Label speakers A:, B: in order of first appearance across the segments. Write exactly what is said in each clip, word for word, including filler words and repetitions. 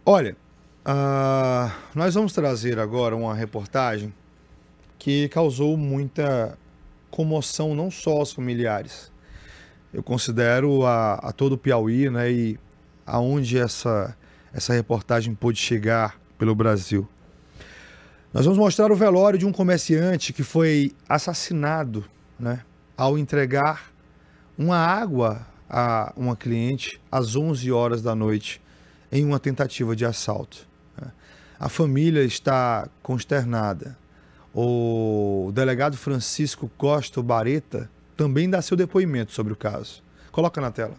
A: Olha, uh, nós vamos trazer agora uma reportagem que causou muita comoção não só aos familiares. Eu considero a, a todo o Piauí, né, e aonde essa, essa reportagem pôde chegar pelo Brasil. Nós vamos mostrar o velório de um comerciante que foi assassinado, né, ao entregar uma água a uma cliente às onze horas da noite em uma tentativa de assalto. A família está consternada. O delegado Francisco Costa Bareta também dá seu depoimento sobre o caso. Coloca na tela.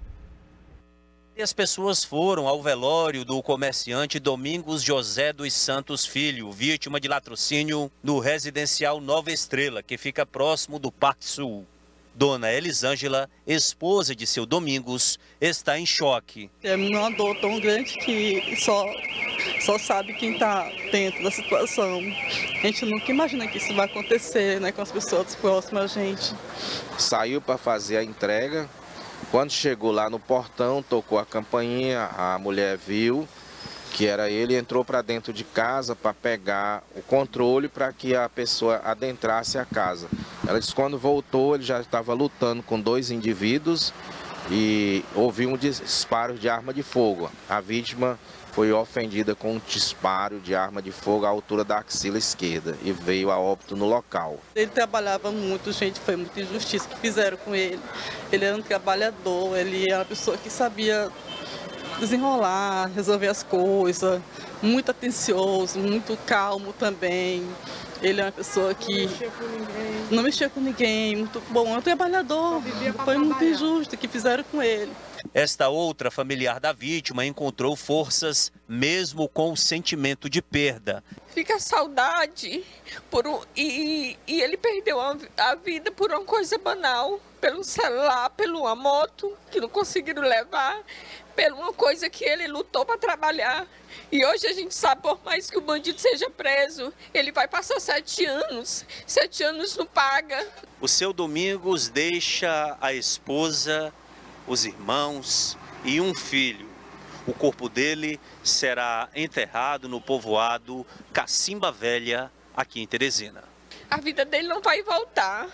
B: E as pessoas foram ao velório do comerciante Domingos José dos Santos Filho, vítima de latrocínio no residencial Nova Estrela, que fica próximo do Parque Sul. Dona Elisângela, esposa de seu Domingos, está em choque.
C: É uma dor tão grande que só, só sabe quem está dentro da situação. A gente nunca imagina que isso vai acontecer, né, com as pessoas próximas a gente.
D: Saiu para fazer a entrega. Quando chegou lá no portão, tocou a campainha, a mulher viu que era ele, entrou para dentro de casa para pegar o controle para que a pessoa adentrasse a casa. Ela disse que quando voltou, ele já estava lutando com dois indivíduos e ouviu um disparo de arma de fogo. A vítima foi ofendida com um disparo de arma de fogo à altura da axila esquerda e veio a óbito no local.
C: Ele trabalhava muito, gente, foi muita injustiça que fizeram com ele. Ele era um trabalhador, ele era uma pessoa que sabia desenrolar, resolver as coisas, muito atencioso, muito calmo também. Ele é uma pessoa que não mexia com ninguém, muito bom, é um trabalhador, foi muito injusto o que fizeram com ele.
B: Esta outra familiar da vítima encontrou forças mesmo com o sentimento de perda.
E: Fica saudade por um, e, e ele perdeu a, a vida por uma coisa banal, pelo celular, pela moto que não conseguiram levar, por uma coisa que ele lutou para trabalhar. E hoje a gente sabe, por mais que o bandido seja preso, ele vai passar sete anos. Sete anos não paga.
B: O seu Domingos deixa a esposa, os irmãos e um filho. O corpo dele será enterrado no povoado Cacimba Velha, aqui em Teresina.
E: A vida dele não vai voltar.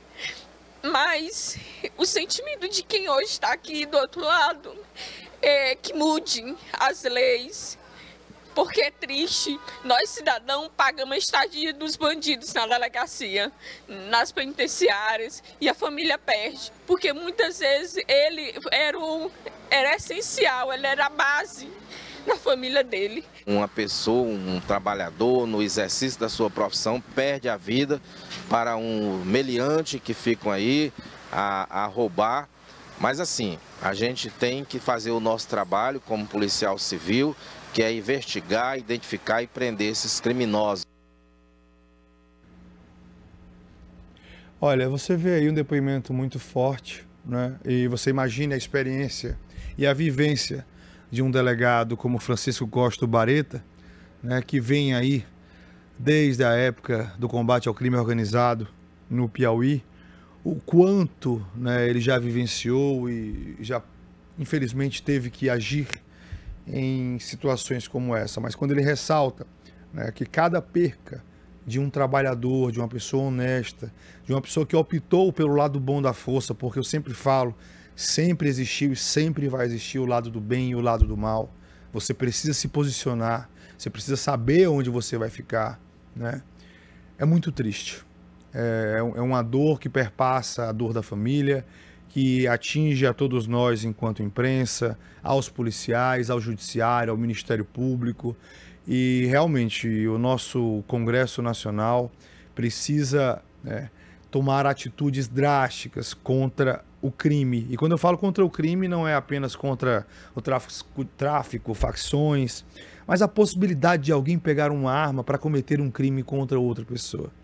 E: Mas o sentimento de quem hoje está aqui do outro lado é que mudem as leis, porque é triste. Nós, cidadãos, pagamos a estadia dos bandidos na delegacia, nas penitenciárias, e a família perde, porque muitas vezes ele era, o, era essencial, ele era a base da família dele.
D: Uma pessoa, um trabalhador, no exercício da sua profissão, perde a vida para um meliante que ficam aí a, a roubar. Mas assim, a gente tem que fazer o nosso trabalho como policial civil, que é investigar, identificar e prender esses criminosos.
A: Olha, você vê aí um depoimento muito forte, né? E você imagina a experiência e a vivência de um delegado como Francisco Costa Bareta, né, que vem aí desde a época do combate ao crime organizado no Piauí, o quanto, né, ele já vivenciou e já, infelizmente, teve que agir em situações como essa. Mas quando ele ressalta, né, que cada perca de um trabalhador, de uma pessoa honesta, de uma pessoa que optou pelo lado bom da força, porque eu sempre falo, sempre existiu e sempre vai existir o lado do bem e o lado do mal. Você precisa se posicionar, você precisa saber onde você vai ficar, né? É muito triste. É, é uma dor que perpassa a dor da família, que atinge a todos nós enquanto imprensa, aos policiais, ao judiciário, ao Ministério Público. E realmente o nosso Congresso Nacional precisa, né, tomar atitudes drásticas contra o crime. E quando eu falo contra o crime, não é apenas contra o tráfico, tráfico, facções, mas a possibilidade de alguém pegar uma arma para cometer um crime contra outra pessoa.